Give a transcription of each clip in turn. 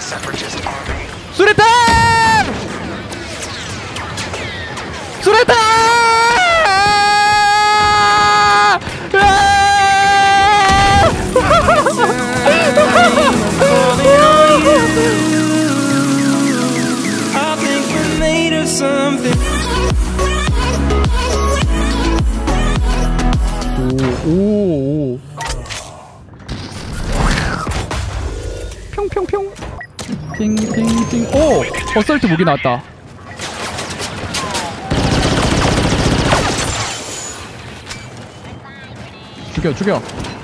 수류탄! 수류탄! 오. 평평평. 핑핑핑. 오! 어설트 무기 나왔다. 죽여.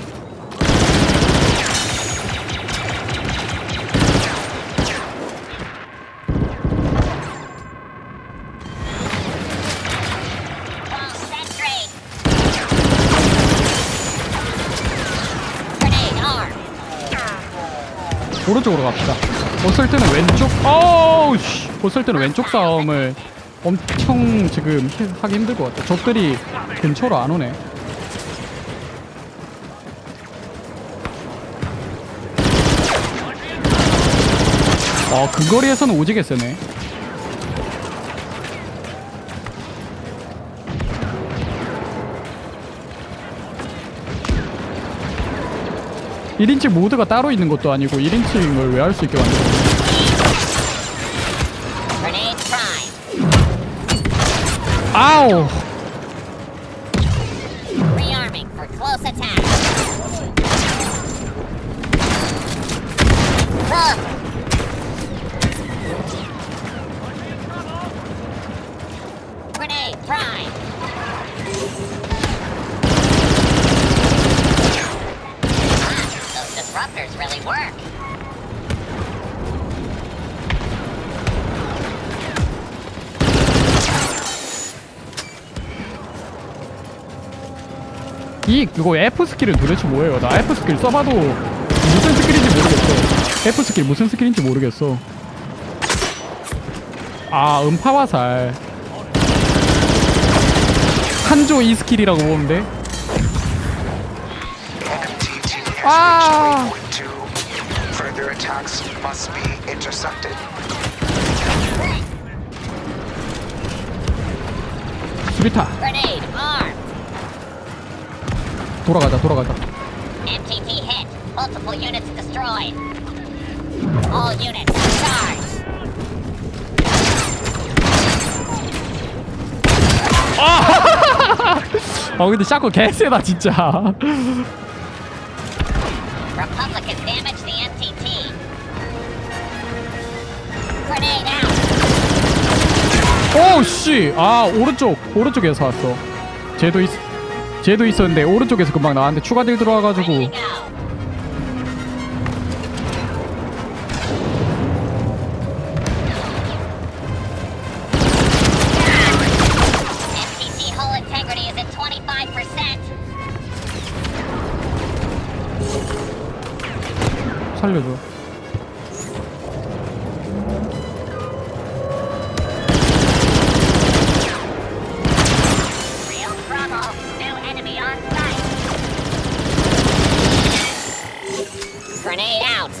오른쪽으로 갑시다. 어설트는 왼쪽. 어우씨. 어설트는 왼쪽 싸움을 엄청 지금 하기 힘들 것 같아. 적들이 근처로 안 오네. 근거리에서는 오지게 세네. (1인칭) 모드가 따로 있는 것도 아니고 1인칭을 왜 할 수 있게 만들었네. 아우. 이거 F 스킬은 도대체 뭐예요? 나 F 스킬 써봐도 무슨 스킬인지 모르겠어. F 스킬 무슨 스킬인지 모르겠어. 음파화살. 한조 이 스킬이라고 보는데. 수리타. 돌아가자. MTT hit. Multiple units destroyed. All units charged. 근데 샤코 개쎄다 진짜. Republicans damage the MTT. Grenade out. 오씨. 오른쪽에서 왔어. 쟤도 있었는데 오른쪽에서 금방 나왔는데 추가 딜 들어와가지고. MTT hull integrity is at 25%. 살려줘. Grenade out.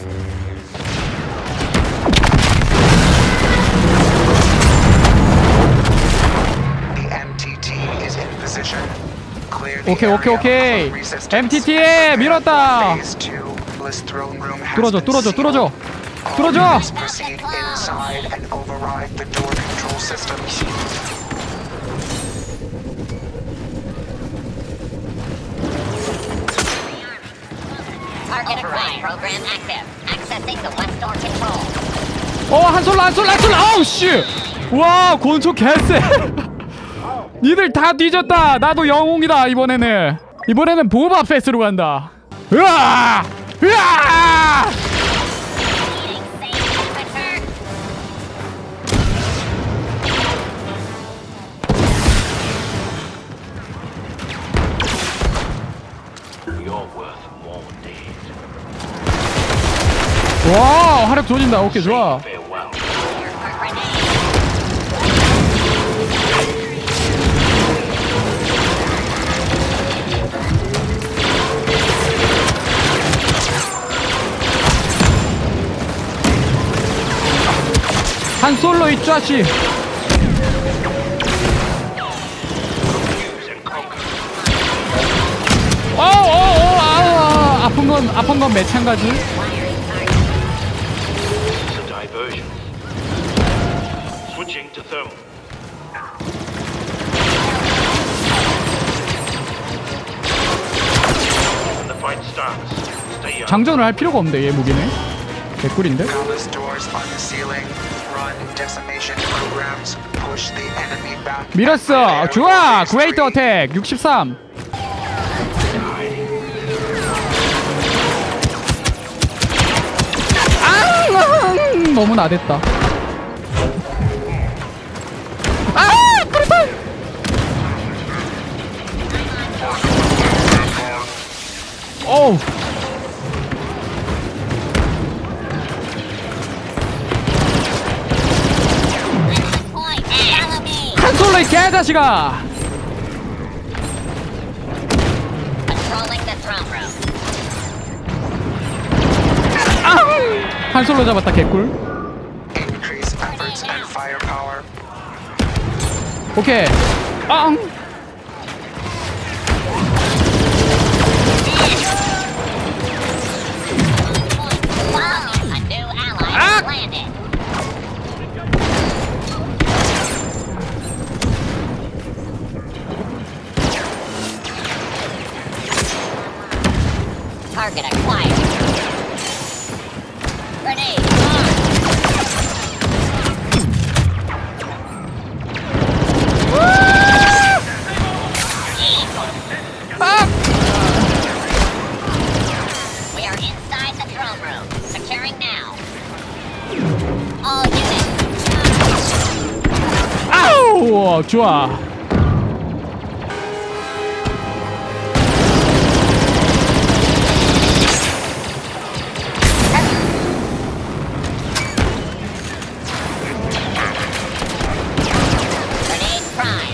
The MTT is in position. Clear the 오케이. MTT에 밀었다. 뚫어줘. Proceed inside and override the door control systems. Target acquired. Program active. Accessing the west door control. 한솔라. 아우 씨. 와, 권총 개쎄. 니들 다 뒤졌다. 나도 영웅이다. 이번에는 보바 페스로 간다. 으아! 와, 화력 조진다. 오케이, 좋아. 한 솔로 이 자식. 아픈 건 마찬가지. Diversion. Switching to thermal. The fight starts. Stay up. 장전을 할 필요가 없는데 얘 무기네. 개꿀인데? Palace doors on the ceiling. Run decimation programs. Push the enemy back. 밀었어. 좋아. 그레이트 어택 63. 너무 나댔다. 그렇다. 어우. Point. Follow me. 한 솔로 이 개자식아. Controlling the throne room. 한 솔로 잡았다 개꿀. Increase efforts and firepower. 오케이. Wow. A new ally has landed. Target acquired. Grenade armed. We are inside the throne room. Securing now. All units. 아우 좋아. Grenade prime.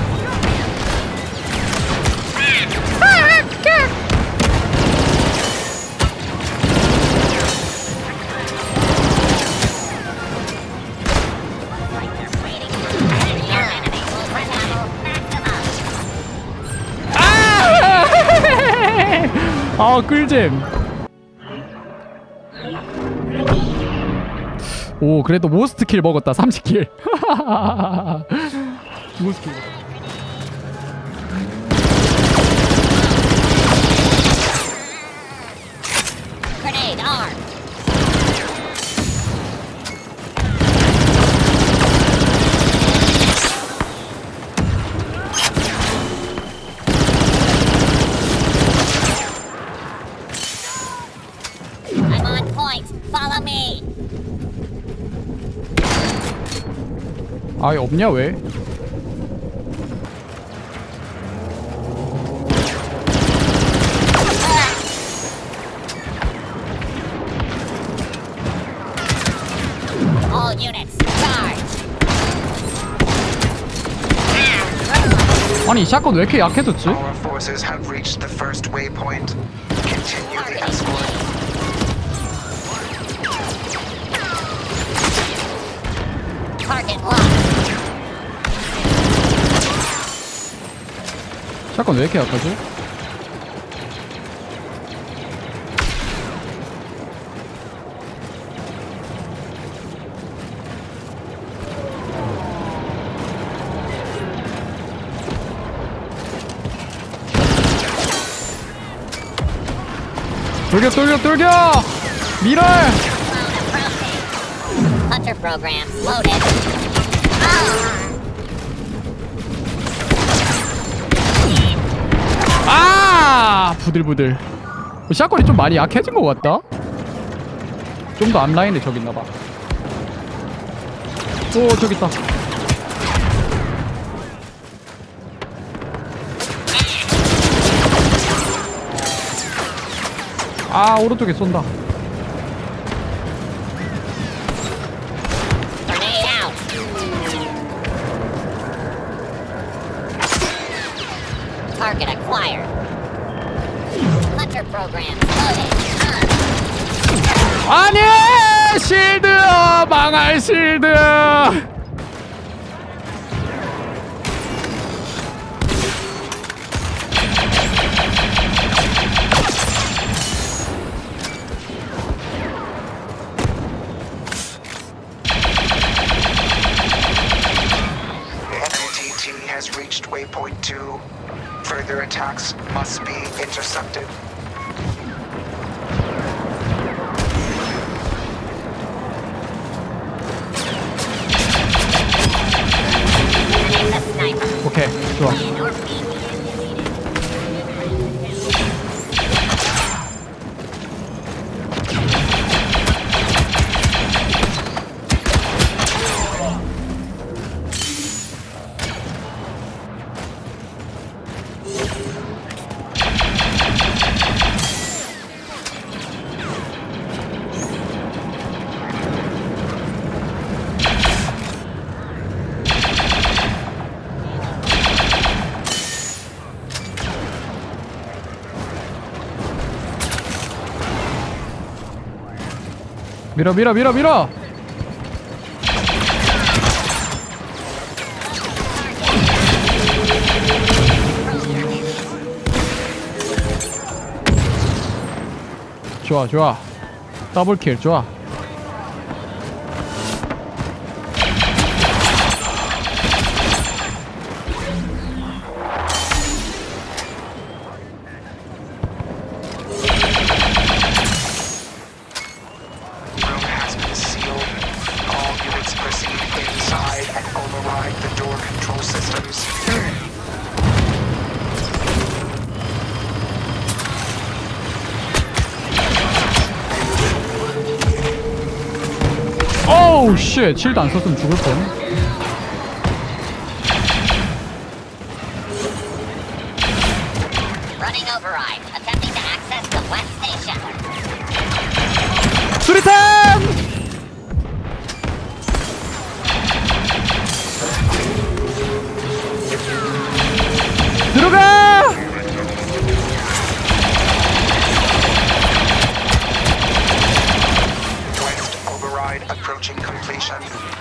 꿀잼. 오 그래도 모스트 킬 먹었다. 30킬. 모스트 킬. Grenade armed. I'm on point. Follow me. 아예 없냐 왜? All units, charge. 아니 이 샷건 왜 이렇게 약해졌지? Our forces have reached the first waypoint. Continue the escort. Target locked. 샷건 왜 이렇게 약하지? 돌격 미랄. Hunter program loaded. 부들부들. 샷건이 좀 많이 약해진 것 같다. 좀 더 앞라인에 저기 있나봐. 오 저기 있다. 오른쪽에 쏜다. Grenade out. Target acquired. Hunter program loaded. 아니 실드! 망할 실드! NTT has reached waypoint 2. Further attacks must be intercepted. The sniper. 오케이, 좋아. 밀어 밀어 밀어 밀어. 좋아 좋아. 더블킬 좋아. 오우 쉣, 실드 안 썼으면 죽을 뻔. Running override. Attempting to access the West Station. 수리탄! 들어가! Approaching completion.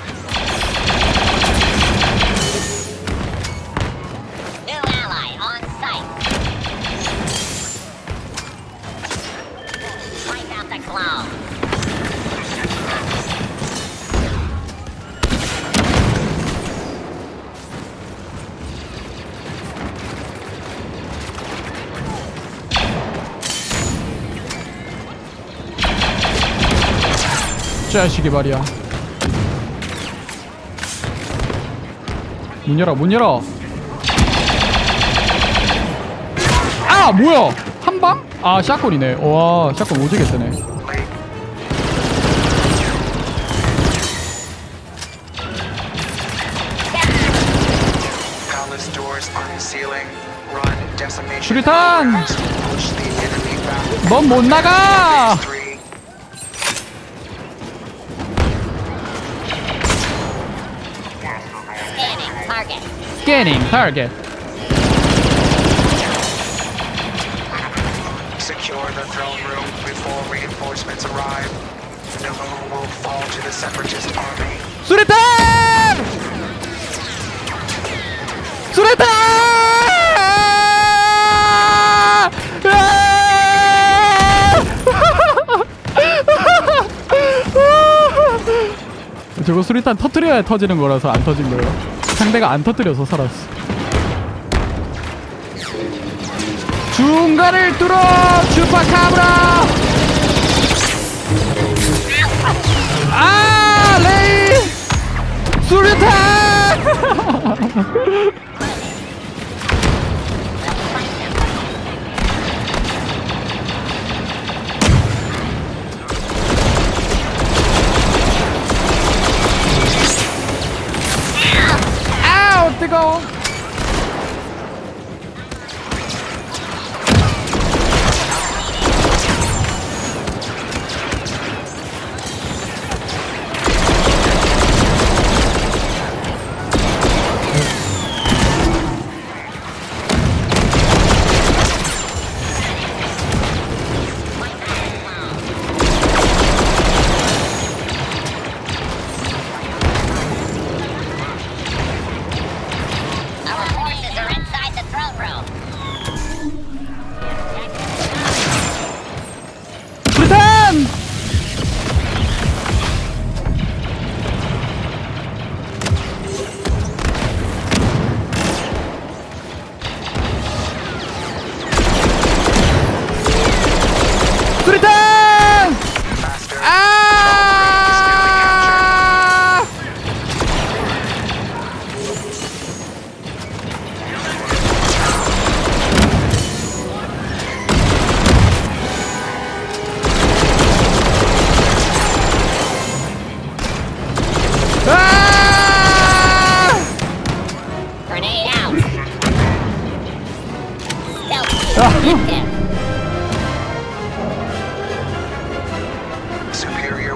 New ally on site. Wipe out the clone. 자식이 말이야. 문 열어 문 열어. 아 뭐야 한방? 아 샷건이네. 와 샷건 오지게 쓰네. 수리탄! 넌 못 나가! Scanning target. Secure the throne room before reinforcements arrive. No one will fall to the separatist army. 수리탄! 수리탄! 저거 수리탄 터뜨려야 터지는 거라서 안 터진 거예요. 상대가 안 터뜨려서 살았어. 중간을 뚫어! 슈퍼카브라! 아! 레이! 수류탄! 아우 뜨거워.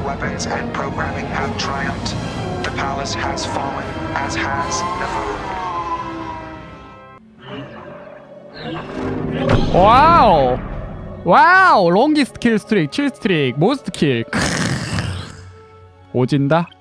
weapons and programming have triumphed. The palace has fallen, as has Naboo. 와우. 와우. 롱기스트 킬 스트릭, 7스트릭, 모스트 킬. 오진다.